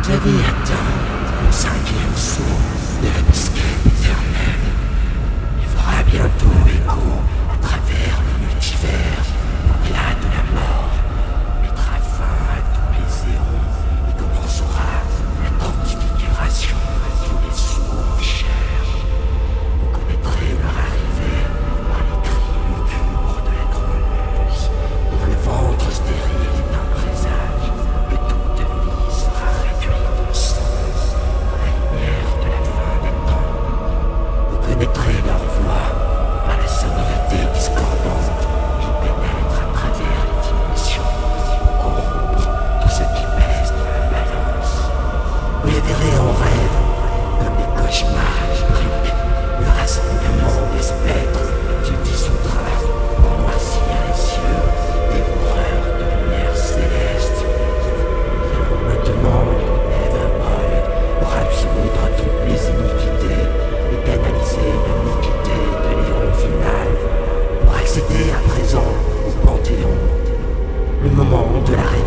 Vous avez atteint le cinquième saut de la disquette éternelle. Il fera bientôt écho à travers le multivers, au-delà de la mort. Mettra fin à tous les zéros et commencera la transfiguration de tous les sourds en chair. Vous connaîtrez leur arrivée par les cris lugubres de la greneuse, dont le ventre stérile est un présage que toute vie sera réduite en sang dans la lumière de la fin des temps. Vous connaîtrez leur voix par la sonorité discordante qui pénètre à travers les dimensions pour corrompre tout ce qui pèse dans la balance. Vous les verrez en rêve comme des cauchemars électriques. Le rassemblement des spectres se dissoudra pour noircir les cieux, dévoreurs de lumière céleste. Nous allons maintenant Nevermore pour absoudre toutes les iniquités et canaliser l'iniquité de l'héros final pour accéder à présent au Panthéon. Le moment de la révélation